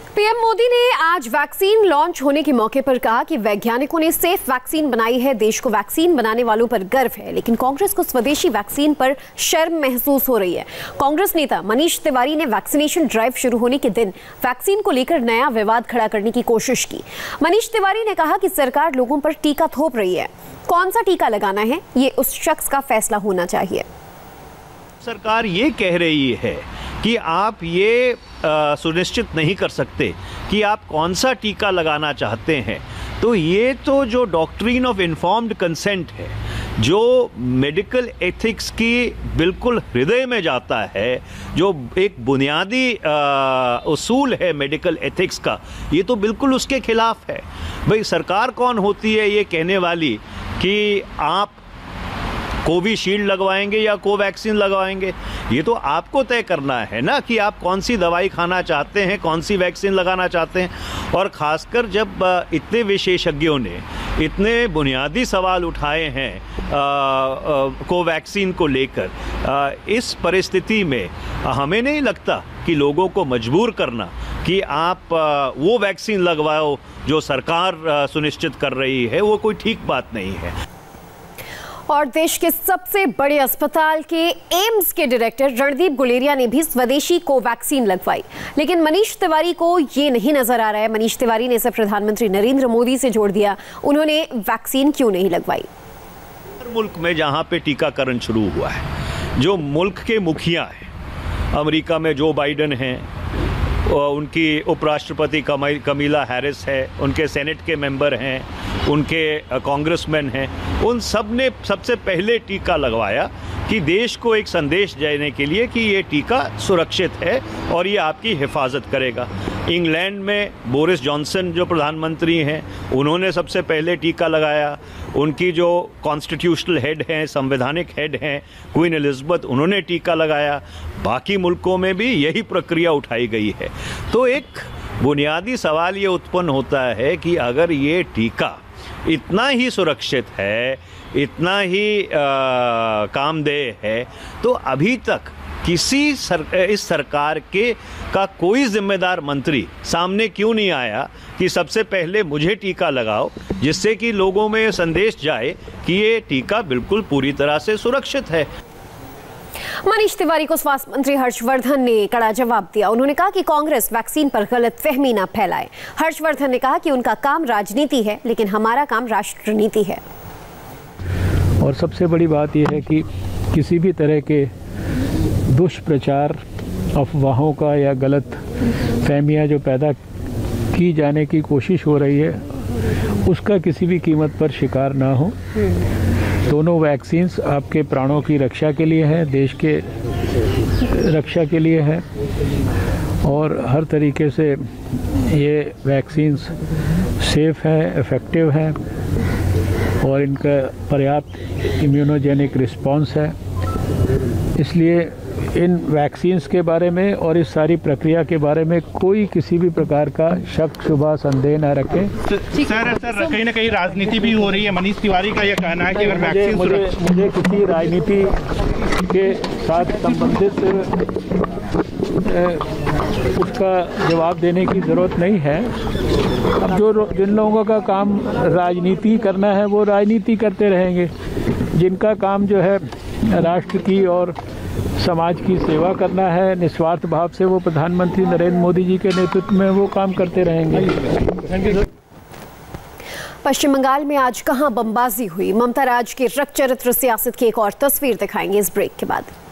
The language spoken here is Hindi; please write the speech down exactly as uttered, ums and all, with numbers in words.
पीएम मोदी ने आज वैक्सीन लॉन्च होने के मौके पर कहा कि वैज्ञानिकों ने सेफ वैक्सीन बनाई है। देश को वैक्सीन बनाने वालों पर गर्व है, लेकिन कांग्रेस को स्वदेशी वैक्सीन पर शर्म महसूस हो रही है। कांग्रेस नेता मनीष तिवारी ने वैक्सीनेशन ड्राइव शुरू होने के दिन वैक्सीन को लेकर नया विवाद खड़ा करने की कोशिश की। मनीष तिवारी ने कहा कि सरकार लोगों पर टीका थोप रही है। कौन सा टीका लगाना है, ये उस शख्स का फैसला होना चाहिए। सरकार ये कह रही है कि आप ये सुनिश्चित नहीं कर सकते कि आप कौन सा टीका लगाना चाहते हैं, तो ये तो जो डॉक्ट्रिन ऑफ इन्फॉर्म्ड कंसेंट है, जो मेडिकल एथिक्स की बिल्कुल हृदय में जाता है, जो एक बुनियादी उसूल है मेडिकल एथिक्स का, ये तो बिल्कुल उसके खिलाफ है। भाई सरकार कौन होती है ये कहने वाली कि आप कोविशील्ड लगवाएंगे या कोवैक्सीन लगवाएंगे? ये तो आपको तय करना है ना कि आप कौन सी दवाई खाना चाहते हैं, कौन सी वैक्सीन लगाना चाहते हैं। और ख़ासकर जब इतने विशेषज्ञों ने इतने बुनियादी सवाल उठाए हैं कोवैक्सीन को लेकर, इस परिस्थिति में हमें नहीं लगता कि लोगों को मजबूर करना कि आप वो वैक्सीन लगवाओ जो सरकार सुनिश्चित कर रही है, वो कोई ठीक बात नहीं है। और देश के सबसे बड़े अस्पताल के एम्स के डायरेक्टर रणदीप गुलेरिया ने भी स्वदेशी कोवैक्सीन लगवाई, लेकिन मनीष तिवारी को ये नहीं नजर आ रहा है। मनीष तिवारी ने इसे प्रधानमंत्री नरेंद्र मोदी से जोड़ दिया। उन्होंने वैक्सीन क्यों नहीं लगवाई? हर मुल्क में जहां पे टीकाकरण शुरू हुआ है, जो मुल्क के मुखिया हैं, अमेरिका में जो बाइडेन हैं, उनकी उपराष्ट्रपति कमीला हैरिस है, उनके सेनेट के मेंबर हैं, उनके कांग्रेसमैन हैं, उन सब ने सबसे पहले टीका लगवाया कि देश को एक संदेश देने के लिए कि ये टीका सुरक्षित है और ये आपकी हिफाजत करेगा। इंग्लैंड में बोरिस जॉनसन जो प्रधानमंत्री हैं, उन्होंने सबसे पहले टीका लगाया। उनकी जो कॉन्स्टिट्यूशनल हेड हैं, संवैधानिक हेड हैं, क्वीन एलिजाबेथ, उन्होंने टीका लगाया। बाकी मुल्कों में भी यही प्रक्रिया उठाई गई है। तो एक बुनियादी सवाल ये उत्पन्न होता है कि अगर ये टीका इतना ही सुरक्षित है, इतना ही आ, कामदेह है, तो अभी तक किसी सर, इस सरकार के का कोई जिम्मेदार मंत्री सामने क्यों नहीं आया कि सबसे पहले मुझे टीका लगाओ, जिससे कि लोगों में संदेश जाए कि ये टीका बिल्कुल पूरी तरह से सुरक्षित है। मनीष तिवारी को स्वास्थ्य मंत्री हर्षवर्धन ने कड़ा जवाब दिया। उन्होंने कहा कि कांग्रेस वैक्सीन पर गलतफहमी न फैलाए। हर्षवर्धन ने कहा कि उनका काम राजनीति है, लेकिन हमारा काम राष्ट्रनीति है। और सबसे बड़ी बात यह है कि किसी भी तरह के दुष्प्रचार, अफवाहों का या गलत फहमियाँ जो पैदा की जाने की कोशिश हो रही है, उसका किसी भी कीमत पर शिकार ना हो। दोनों वैक्सीन्स आपके प्राणों की रक्षा के लिए है, देश के रक्षा के लिए है, और हर तरीके से ये वैक्सीन्स सेफ है, इफ़ेक्टिव है, और इनका पर्याप्त इम्यूनोजेनिक रिस्पांस है। इसलिए इन वैक्सीन्स के बारे में और इस सारी प्रक्रिया के बारे में कोई किसी भी प्रकार का शक, शुबा, संदेह न रखें। सर सर कहीं ना कहीं राजनीति भी हो रही है। मनीष तिवारी का यह कहना है कि अगर वैक्सीन मुझे, मुझे किसी राजनीति के साथ संबंधित उसका जवाब देने की ज़रूरत नहीं है। अब जो जिन लोगों का काम राजनीति करना है वो राजनीति करते रहेंगे। जिनका काम जो है राष्ट्र की और समाज की सेवा करना है निस्वार्थ भाव से, वो प्रधानमंत्री नरेंद्र मोदी जी के नेतृत्व में वो काम करते रहेंगे। पश्चिम बंगाल में आज कहां बमबाजी हुई, ममता राज के रक्त चरित्र सियासत की एक और तस्वीर दिखाएंगे इस ब्रेक के बाद।